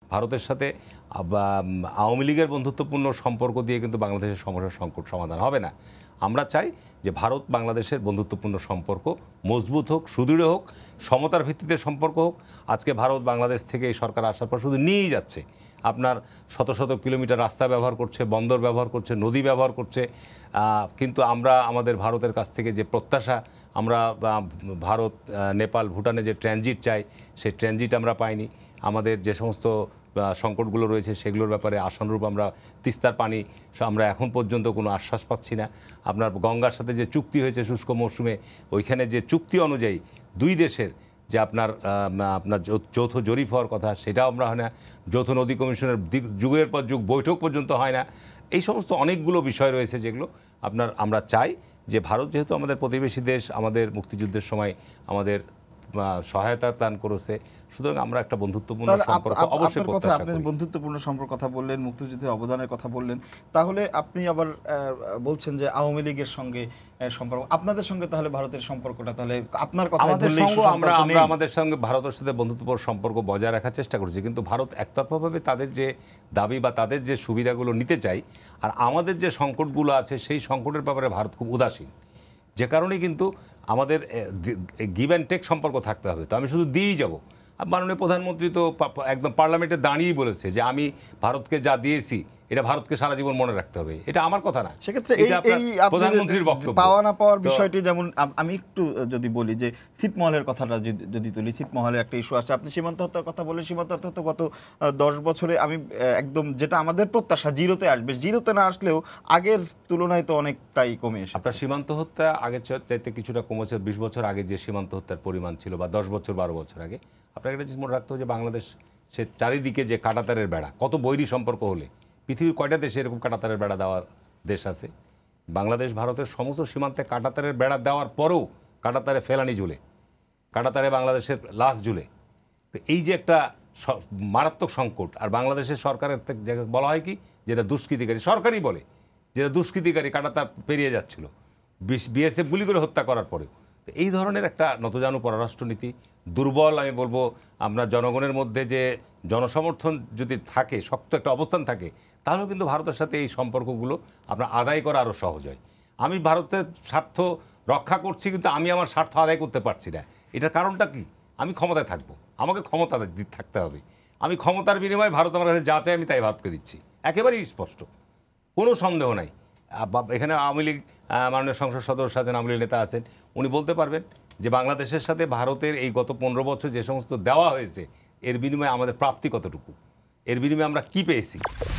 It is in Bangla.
ভারতের সাথে আওয়ামী লীগের বন্ধুত্বপূর্ণ সম্পর্ক দিয়ে কিন্তু বাংলাদেশের সমস্যার সংকট সমাধান হবে না। আমরা চাই যে ভারত বাংলাদেশের বন্ধুত্বপূর্ণ সম্পর্ক মজবুত হোক, সুদৃঢ় হোক, সমতার ভিত্তিতে সম্পর্ক হোক। আজকে ভারত বাংলাদেশ থেকে এই সরকার আসার পর শুধু নিয়েই যাচ্ছে, আপনার শত শত কিলোমিটার রাস্তা ব্যবহার করছে, বন্দর ব্যবহার করছে, নদী ব্যবহার করছে, কিন্তু আমরা আমাদের ভারতের কাছ থেকে যে প্রত্যাশা, আমরা ভারত, নেপাল, ভুটানে যে ট্রানজিট চাই সেই ট্রানজিট আমরা পাইনি। আমাদের যে সমস্ত সংকটগুলো রয়েছে সেগুলোর ব্যাপারে আশানুরূপ আমরা তিস্তার পানি আমরা এখন পর্যন্ত কোনো আশ্বাস পাচ্ছি না। আপনার গঙ্গার সাথে যে চুক্তি হয়েছে শুষ্ক মৌসুমে, ওইখানে যে চুক্তি অনুযায়ী দুই দেশের যে আপনার যৌথ জরিপ হওয়ার কথা সেটাও আমরা হয় না। যৌথ নদী কমিশনের যুগের পর যুগ বৈঠক পর্যন্ত হয় না। এই সমস্ত অনেকগুলো বিষয় রয়েছে যেগুলো আমরা চাই যে ভারত যেহেতু আমাদের প্রতিবেশী দেশ, আমাদের মুক্তিযুদ্ধের সময় আমাদের সহায়তা দান করেছে, সুতরাং আমরা একটা বন্ধুত্বপূর্ণ সম্পর্ক অবশ্যই প্রত্যাশা করি। আপনি বন্ধুত্বপূর্ণ সম্পর্ক কথা বললেন, মুক্তিযুদ্ধে অবদানের কথা বললেন, তাহলে আপনি আবার বলছেন যে আওয়ামী লীগের সঙ্গে সম্পর্ক, আপনাদের সঙ্গে তাহলে ভারতের সম্পর্কটা, তাহলে আপনার কথা আমাদের সঙ্গে ভারতের সাথে বন্ধুত্বপূর্ণ সম্পর্ক বজায় রাখার চেষ্টা করছি, কিন্তু ভারত একতরফাভাবে তাদের যে দাবি বা তাদের যে সুবিধাগুলো নিতে চাই, আর আমাদের যে সংকটগুলো আছে সেই সংকটের ব্যাপারে ভারত খুব উদাসীন, যে কারণে কিন্তু আমাদের গিভ অ্যান্ড টেক সম্পর্ক থাকতে হবে। তো আমি শুধু দিয়েই যাব। মাননীয় প্রধানমন্ত্রী তো একদম পার্লামেন্টে দাঁড়িয়েই বলেছে যে আমি ভারতকে যা দিয়েছি এটা ভারতকে সারা জীবন মনে রাখতে হবে। এটা আমার কথা না, সেক্ষেত্রে প্রধানমন্ত্রীর বক্তব্য। পাওয়া না পাওয়ার বিষয়টি, যেমন আমি একটু যদি বলি যে ছিটমহলের কথাটা যদি তুলি, ছিটমহলের একটা ইস্যু আছে। আপনি সীমান্ত হত্যার কথা বলে, সীমান্ত হত্যা তো গত 10 বছরে আমি একদম যেটা আমাদের প্রত্যাশা জিরোতে আসবে, জিরোতে না আসলেও আগের তুলনায় তো অনেকটাই কমে এসেছে। আপনার সীমান্ত হত্যা আগের চাইতে কিছুটা কমেছে। 20 বছর আগে যে সীমান্ত হত্যার পরিমাণ ছিল, বা 10 বছর 12 বছর আগে, আপনাকে একটা জিনিস মনে রাখতে হবে যে বাংলাদেশ সে চারিদিকে যে কাঁটাতারের বেড়া, কত বৈরী সম্পর্ক হলে পৃথিবীর কয়টা দেশে এরকম কাঁটাতারের বেড়া দেওয়ার দেশ আছে? বাংলাদেশ ভারতের সমস্ত সীমান্তে কাঁটাতারের বেড়া দেওয়ার পরেও কাঁটাতারে ফেলানি ঝুলে, কাঁটাতারে বাংলাদেশের লাশ ঝুলে। তো এই যে একটা মারাত্মক সংকট, আর বাংলাদেশের সরকারের বলা হয় কি যেটা দুষ্কৃতিকারী, সরকারই বলে যেটা দুষ্কৃতিকারী কাঁটাতার পেরিয়ে যাচ্ছিল বিএসএফ গুলি করে হত্যা করার পরেও। তো এই ধরনের একটা নতজানু পররাষ্ট্রনীতি দুর্বল, আমি বলবো। আমরা জনগণের মধ্যে যে জনসমর্থন যদি থাকে, শক্ত একটা অবস্থান থাকে, তাহলেও কিন্তু ভারতের সাথে এই সম্পর্কগুলো আপনার আদায় করা আরও সহজ হয়। আমি ভারতের স্বার্থ রক্ষা করছি, কিন্তু আমি আমার স্বার্থ আদায় করতে পারছি না। এটার কারণটা কি? আমি ক্ষমতায় থাকবো, আমাকে ক্ষমতা থাকতে হবে। আমি ক্ষমতার বিনিময়ে ভারত আমার কাছে যা চাই আমি তাই ভারতকে দিচ্ছি, একেবারেই স্পষ্ট, কোনো সন্দেহ নাই। এখানে আওয়ামী লীগ মাননীয় সংসদ সদস্য আছেন, আওয়ামী লীগ নেতা আছেন, উনি বলতে পারবেন যে বাংলাদেশের সাথে ভারতের এই গত 15 বছর যে সমস্ত দেওয়া হয়েছে, এর বিনিময়ে আমাদের প্রাপ্তি কতটুকু, এর বিনিময়ে আমরা কি পেয়েছি।